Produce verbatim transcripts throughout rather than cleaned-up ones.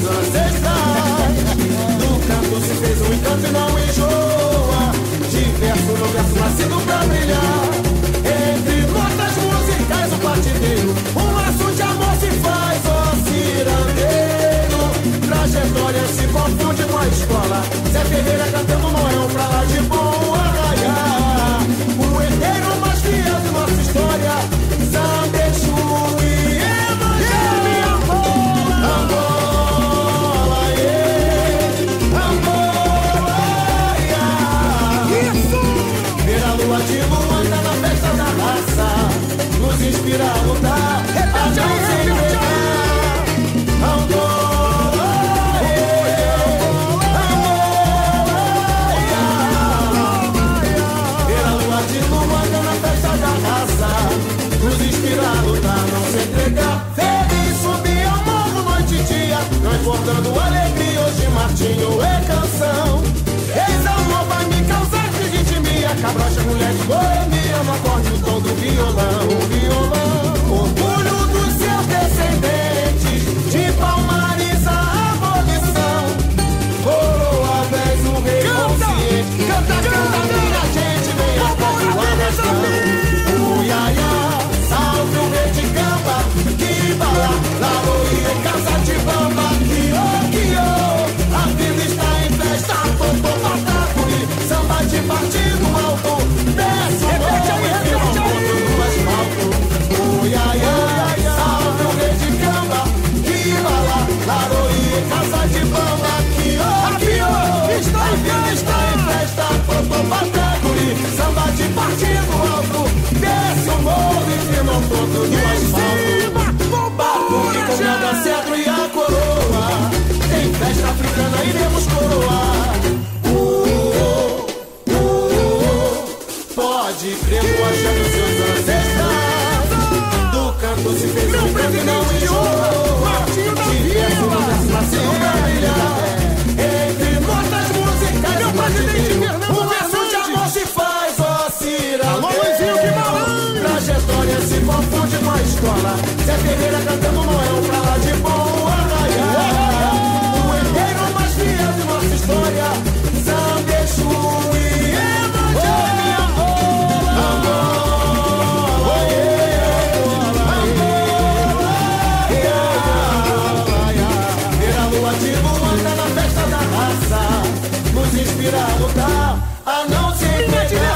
ancestrais. Do canto se fez um encanto e não enjoa. Diverso no verso nascido pra brilhar. Entre notas musicais o partideiro, um laço de amor se faz, ó cirandeiro. Trajetória se confunde com a escola. Zé Ferreira cantando Noel pra lá de bom arraiar. O herdeiro mais fiel de nossa história, Zambexu e Iemanjá. Angola, yeah. Angola, yeah. Isso! Ver a lua de Luanda na festa da raça nos inspira a lutar, a não se entregar. Angola, yeah. Angola, yeah. Ver a lua de Luanda na festa da raça nos inspira a lutar, não se entregar. Feliz subir ao morro noite e dia, não importando alegria, hoje martinho é canção. Eis amor vai me causar arritmia, cabrocha, mulher de boemia, no acorde o tom do violão, violão. Orgulho dos seus descendentes, de Palmares a abolição. Coroa, vez um rei consciente, canta, canta, minha gente, vem a tatuar nação. Uiaiá, salve o rei de Camba, que bala, laroia, casa de bamba, que ô, que ô. A vida está em festa, popô, patacuri, samba de partido alto, desce o morro e firma um ponto no asfalto. Uiaiá, salve o rei de Camba, que bala, laroia, casa de bamba, que ô, que ô. A vida está em festa, popô, patacuri, samba de partido alto, desce o morro e firma um ponto no asfalto. Batuque comanda cetro e a coroa, tem festa africana, iremos coroar. Uh, uh, uh, pode crer no axé dos seus ancestrais. Do canto se fez um canto e não enjoa. Diverso no verso nasceu pra brilhar. Entre notas musicais o partideiro, um verso de amor se faz, ó cirandeiro. Trajetória se confunde com a escola. Zé Ferreira cantando Noel pra lá de bom arraiar. O herdeiro mais fiel de nossa história, Zambexu e Iemanjá. Angola, yeah. Angola, yeah. Ver a lua de Luanda na festa da raça nos inspira a lutar, a não se entregar.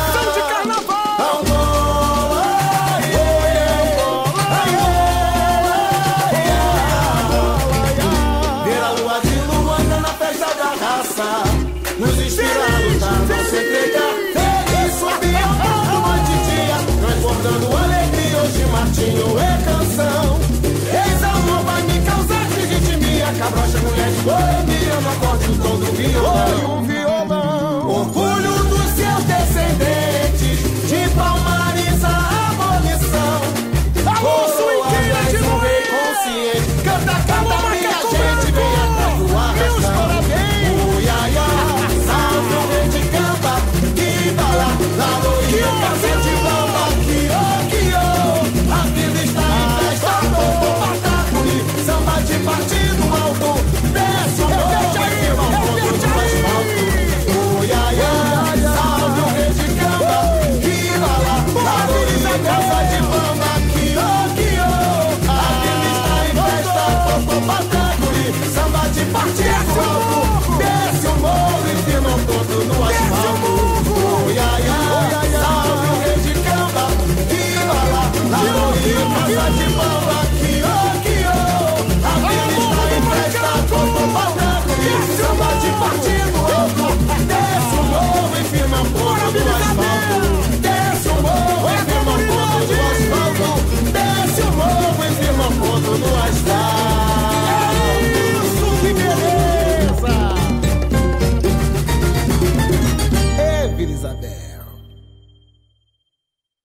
Nos inspira a lutar, não se entregar. Feliz subir ao morro noite e dia, transportando alegria, hoje martinho é canção. Eis amor vai me causar arritmia, cabrocha, mulher de boemia, no acorde o tom do violão, violão. Orgulho dos seus descendentes, de Palmares a abolição. Alonso e queira de um rei consciente, canta, canta, minha gente, vem a tatuar meus parabéns. Uiaiá, salve o rei de Camba, que bala, laroia, casa de bamba, que ô, que ô. A vida está em festa, popô, patacuri, samba de partido alto, desce o morro e firma um ponto no asfalto. Uiaiá, salve o rei de Camba, que bala, laroia, casa de bamba, que ô, que ô. A vida está em festa, popô, patacuri, samba de partido alto.